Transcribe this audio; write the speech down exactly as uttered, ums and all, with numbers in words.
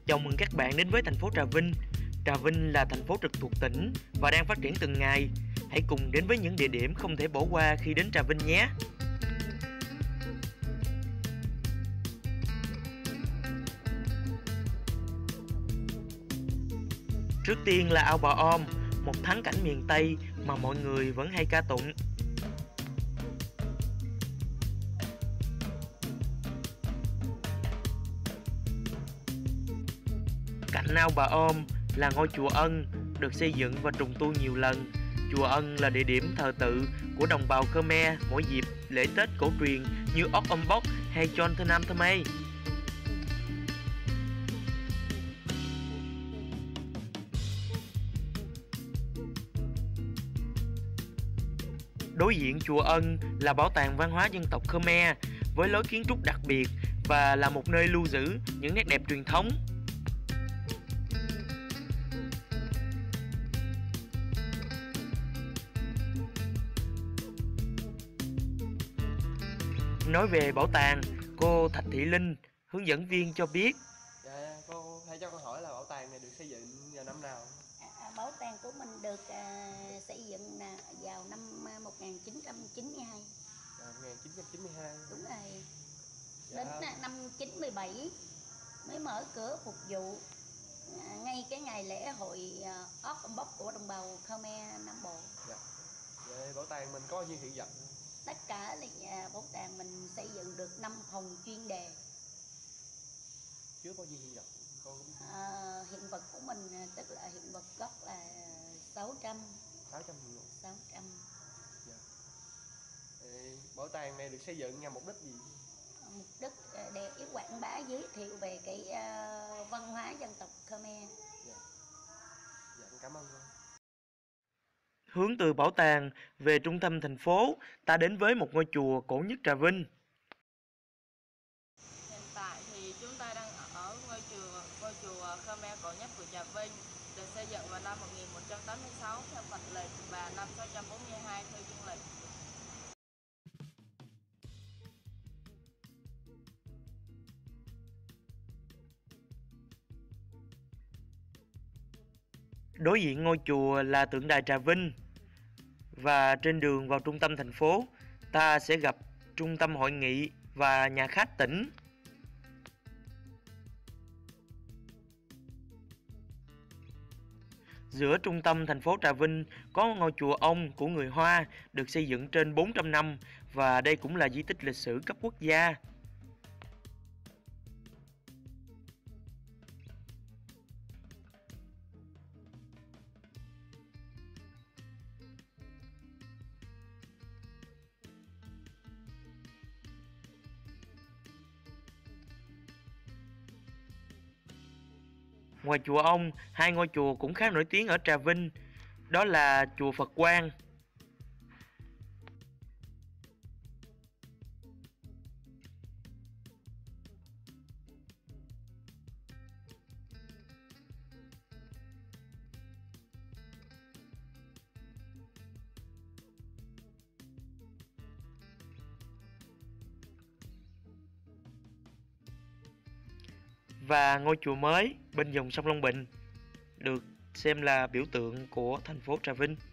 Chào mừng các bạn đến với thành phố Trà Vinh. Trà Vinh là thành phố trực thuộc tỉnh và đang phát triển từng ngày. Hãy cùng đến với những địa điểm không thể bỏ qua khi đến Trà Vinh nhé. Trước tiên là Ao Bà Om, một thắng cảnh miền Tây mà mọi người vẫn hay ca tụng. Cạnh Ao Bà Om là ngôi chùa Ân, được xây dựng và trùng tu nhiều lần. Chùa Ân là địa điểm thờ tự của đồng bào Khmer mỗi dịp lễ Tết cổ truyền như Ốc Âm Bốc hay Chon Thơ Nam Thơ Mây. Đối diện chùa Ân là bảo tàng văn hóa dân tộc Khmer với lối kiến trúc đặc biệt và là một nơi lưu giữ những nét đẹp truyền thống. Nói về bảo tàng, cô Thạch Thị Linh, hướng dẫn viên cho biết. Dạ, cô hãy cho con hỏi là bảo tàng này được xây dựng vào năm nào? À, bảo tàng của mình được à, xây dựng là vào năm một nghìn chín trăm chín mươi hai. À, một nghìn chín trăm chín mươi hai. Đúng rồi. Dạ. Đến năm chín mươi bảy mới mở cửa phục vụ à, ngay cái ngày lễ hội à, Ốc Âm Bốc của đồng bào Khmer Nam Bộ. Dạ. Vậy bảo tàng mình có bao nhiêu hiện vật? Tất cả là à, bảo tàng mình xây dựng được năm phòng chuyên đề. Chứa bao nhiêu hiện vật? Con cũng... à, hiện vật của mình tức là hiện vật gốc là sáu trăm. sáu trăm hiện vật. sáu trăm. Dạ. Ê, bảo tàng này được xây dựng nhằm mục đích gì? Mục đích để quảng bá giới thiệu về cái uh, văn hóa dân tộc Khmer. Dạ. Dạ, cảm ơn cô. Hướng từ bảo tàng về trung tâm thành phố, ta đến với một ngôi chùa cổ nhất Trà Vinh. Hiện tại thì chúng ta đang ở ngôi chùa ngôi chùa Khmer cổ nhất của Trà Vinh, được xây dựng vào năm một nghìn một trăm tám mươi sáu theo Phật lịch và năm sáu trăm bốn mươi hai theo dương lịch. Đối diện ngôi chùa là tượng đài Trà Vinh. Và trên đường vào trung tâm thành phố, ta sẽ gặp trung tâm hội nghị và nhà khách tỉnh. Giữa trung tâm thành phố Trà Vinh có ngôi chùa Ông của người Hoa được xây dựng trên bốn trăm năm và đây cũng là di tích lịch sử cấp quốc gia. Ngoài chùa Ông, hai ngôi chùa cũng khá nổi tiếng ở Trà Vinh, đó là chùa Phật Quang. Và ngôi chùa mới bên dòng sông Long Bình, được xem là biểu tượng của thành phố Trà Vinh.